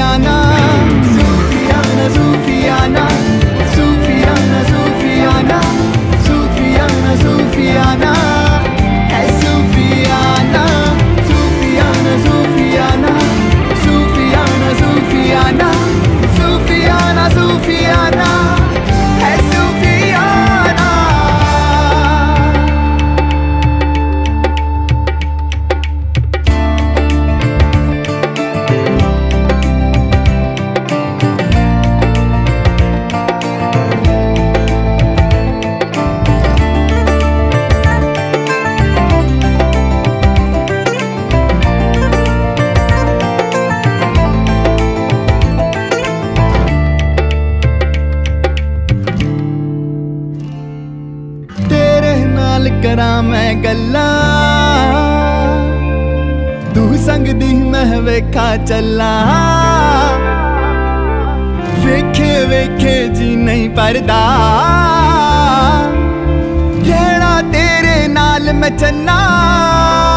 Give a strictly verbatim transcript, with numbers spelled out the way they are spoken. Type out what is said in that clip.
सूफियाना सूफियाना सूफियाना सूफियाना सूफियाना सूफियाना सूफियाना है सूफियाना सूफियाना सूफियाना सूफियाना सूफियाना सूफियाना सूफियाना है सूफियाना। करा मैं गल्ला तू संग दी मैं वेखा चला वेखे वेखे जी नहीं परदा रहना तेरे नाल मैं चन्ना।